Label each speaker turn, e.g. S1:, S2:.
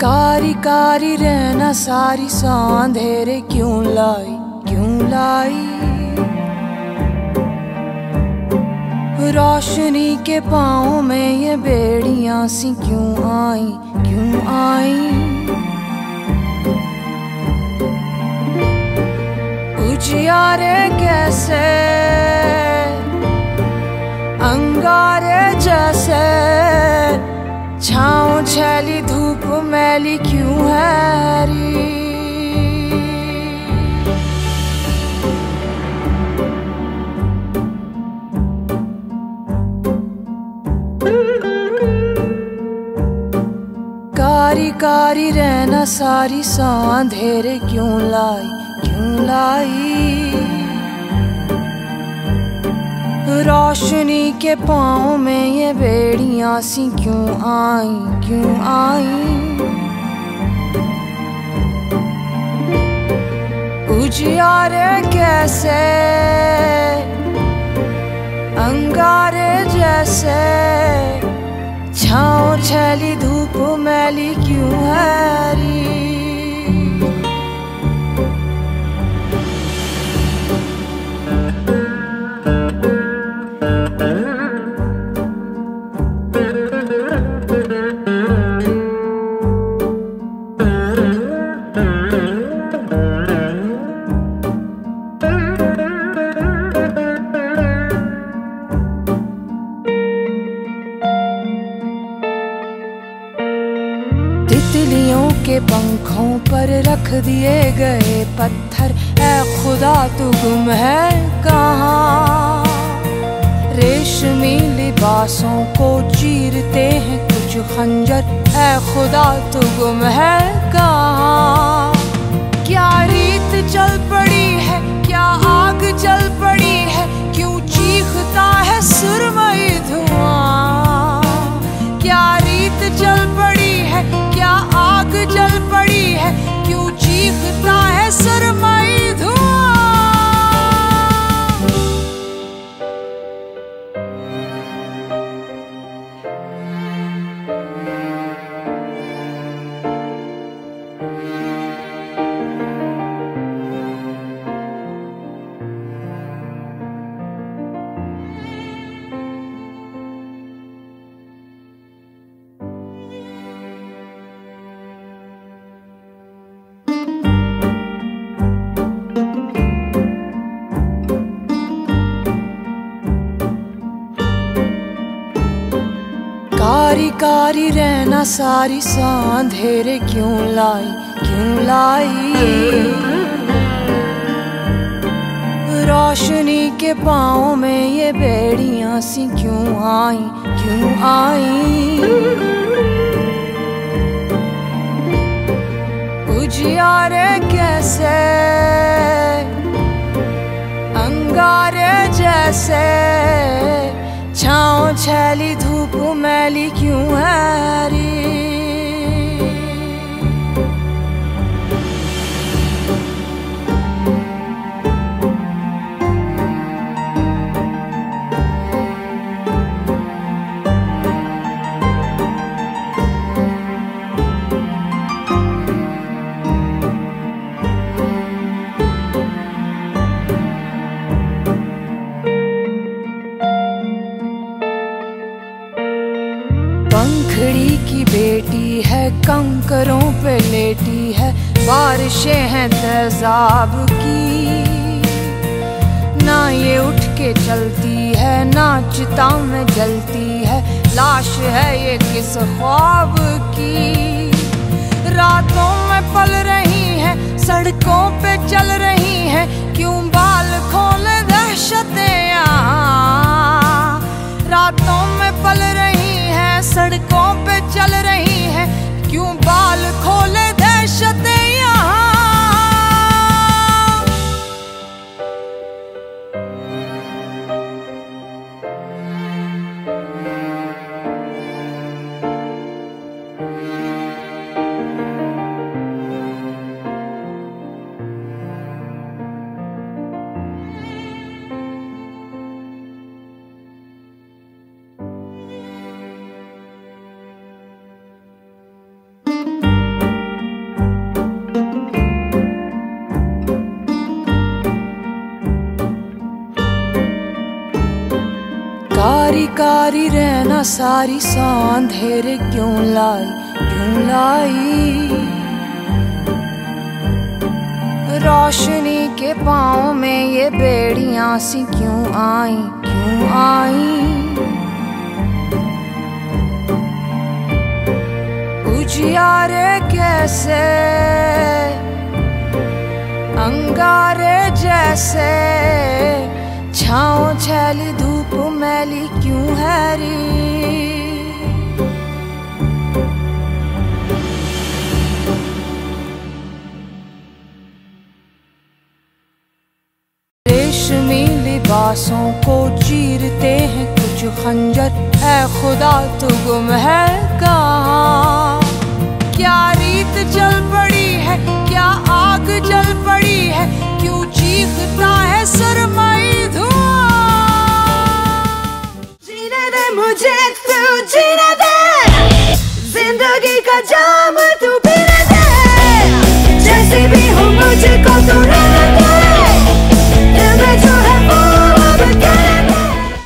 S1: कारी कारी रहना सारी सांधेरे क्यों लाई, क्यों लाई। रोशनी के पाँव में ये बेड़ियां सी क्यों आई, क्यों आई। उजियारे कैसे अंगारे जैसे, छाँव छैली धूप मैली क्यों है री। कारी कारी रहना सारी सांधेरे क्यों लाई, क्यों लाई। रोशनी के पाँव में ये बेड़ियां सी क्यों आई, क्यों आई। उजियारे कैसे अंगारे जैसे, छाँव छैली धूप मैली क्यों है री। तितलियों के पंखों पर रख दिए गए पत्थर, ऐ खुदा तू गुम है कहाँ। रेशमी लिबासों को चीरते हैं कुछ खंजर, ऐ खुदा तू गुम है कहाँ। क्या रीत चल पड़ी है, क्या आग जल पड़ी है, क्यों चीखता है सुरमई धुआं। क्या रीत चल पड़ी है, क्या आग जल पड़ी है, क्यों चीखता है सुरमई धुआं। कारी कारी रहना सारी सांधेरे क्यों लाई, क्यों लाई। रोशनी के पाँव में ये बेड़ियां सी क्यों आई, क्यों आई। उजियारे कैसे अंगारे जैसे, छाँव छैली धूप मैली क्यों है री। पंखड़ी की बेटी है कंकरों पे लेटी है, बारिशें हैं तेजाब की। ना ये उठ के चलती है, ना चिता में जलती है, लाश है ये किस ख्वाब की। रातों में पल रही है, सड़कों पे चल रही है, क्यों बाल खोले दहशतें यहाँ। रातों में पल रही है, सड़कों पे चल रही है, क्यों बाल खोले दहशतें यहाँ। प्यारी रहना सारी सा अंधेरे क्यों लाई, क्यों लाई। रोशनी के पाँव में ये बेड़ियां सी क्यों आई, क्यों आई। उजियारे कैसे अंगारे जैसे, छाँव छैली धूप मैली क्यों है री। रेशमी लिबासों को चीरते हैं कुछ खंजर, है खुदा तो गुम है कहाँ। क्या रीत जल पड़ी है, क्या आग जल पड़ी है, क्यों चीखता है सरमाई धुआं। जीने दे मुझे तू जीने दे, जिंदगी का जाम तू पीने दे, जैसे भी हो मुझको तू रहने दे।